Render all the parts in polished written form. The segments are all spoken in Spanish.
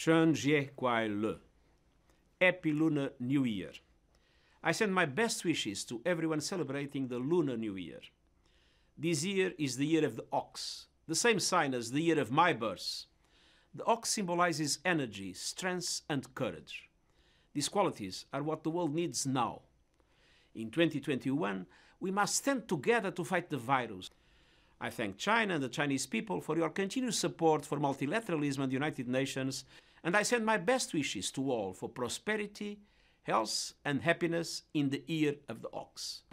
Chun Jie Kwai Le. Happy Lunar New Year. I send my best wishes to everyone celebrating the Lunar New Year. This year is the year of the ox, the same sign as the year of my birth. The ox symbolizes energy, strength, and courage. These qualities are what the world needs now. In 2021, we must stand together to fight the virus. I thank China and the Chinese people for your continued support for multilateralism and the United Nations, and I send my best wishes to all for prosperity, health, and happiness in the year of the ox.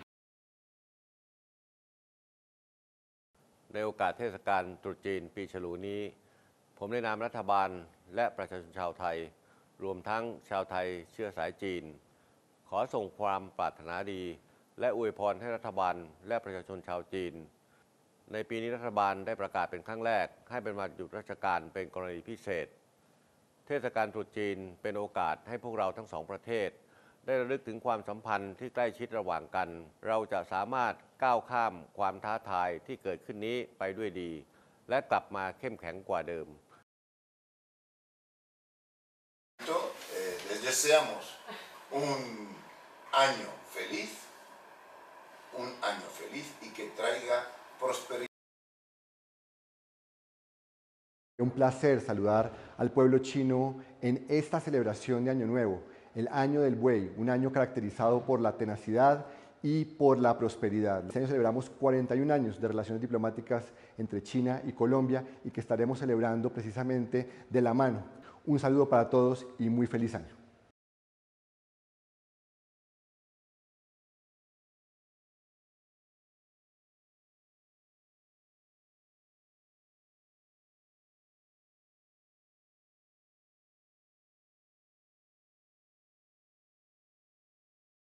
ในโอกาสเทศกาลตรุษจีนปีฉลูนี้ผมในนามรัฐบาลและประชาชนชาวไทยรวมทั้งชาวไทยเชื้อสายจีนขอส่งความปรารถนาดีและอวยพรให้รัฐบาลและประชาชนชาวจีนในปีนี้รัฐบาลได้ประกาศเป็นครั้งแรกให้เป็นวันหยุดราชการเป็นกรณีพิเศษเทศกาลตรุษจีนเป็นโอกาสให้พวกเราทั้งสองประเทศได้ระลึกถึงความสัมพันธ์ที่ใกล้ชิดระหว่างกันเราจะสามารถก้าวข้ามความท้าทายที่เกิดขึ้นนี้ไปด้วยดีและกลับมาเข้มแข็งกว่าเดิม Les deseamos un año feliz y que traiga prosperidad. Un placer saludar al pueblo chino en esta celebración de Año Nuevo, el Año del Buey, un año caracterizado por la tenacidad y por la prosperidad. Este año celebramos 41 años de relaciones diplomáticas entre China y Colombia y que estaremos celebrando precisamente de la mano. Un saludo para todos y muy feliz año.